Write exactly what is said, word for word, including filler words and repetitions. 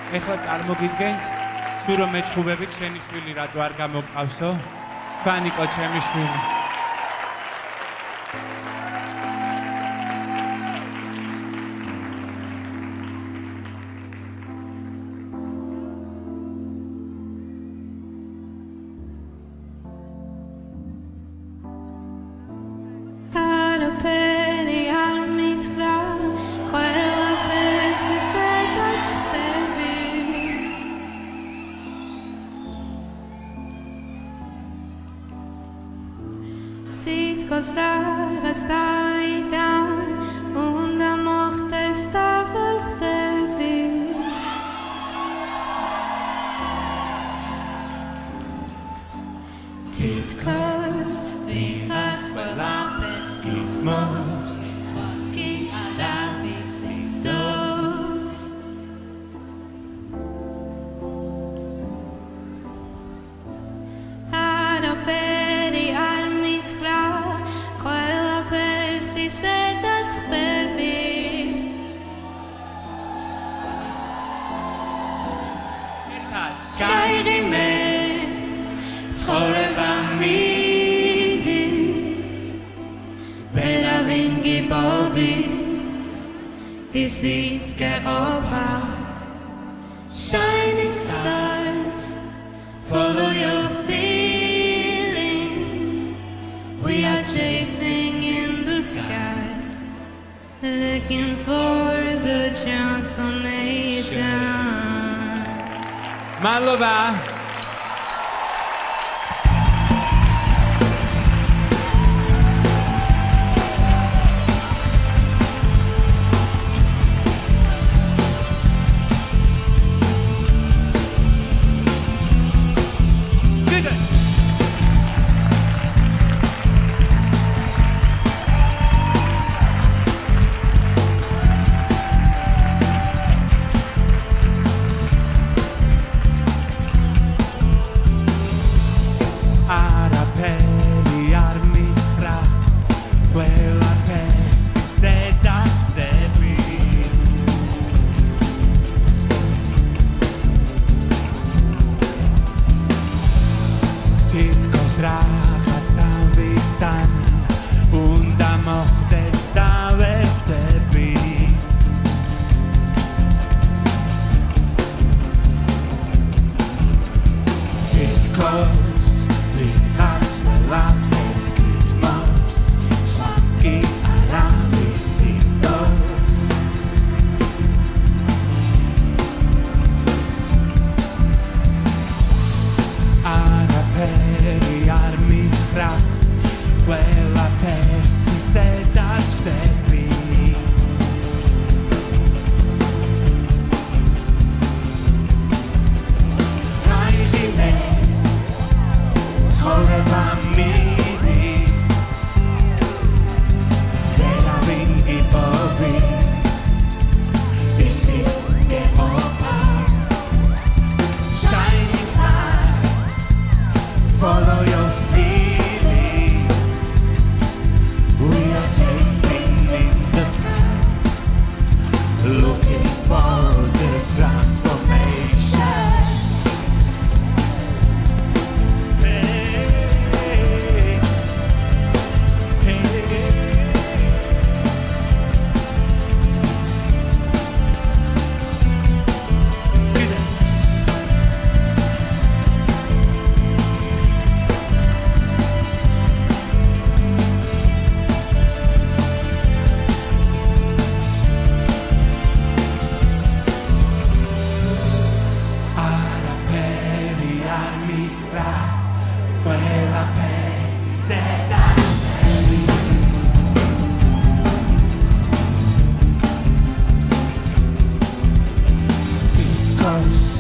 ეხლა წარმოგიდგენთ, სულ რომ მეჩხუბებით შენი შვილი რატო არ გამოგყავსო? ფანიკო ჩემი შვილი. Tittkos ragats tavidan unda mochtes tavuchte bi Tittkos vi has velapes gitmos svaki adavis dos Adoperi sedats xtები გაიღიმე ცხოვრება მიდის ვერავინ გიპოვის ისიც გეყოფა Shining stars follow your feelings we are chasing in the sky looking for the transformation Malova Ragats tavidan unda mochtes tavuchte Tittkos vi has velapes gitmos svaki adavis dos Araperi ar mitra Quella persi sedats xtები გაიღიმე ცხოვრება მიდის ვერავინ გიპოვის ისიც გეყოფა Shining stars follow your feelings we are chasing in the sky looking for the transformation Quella persi sedats xteby Tittkos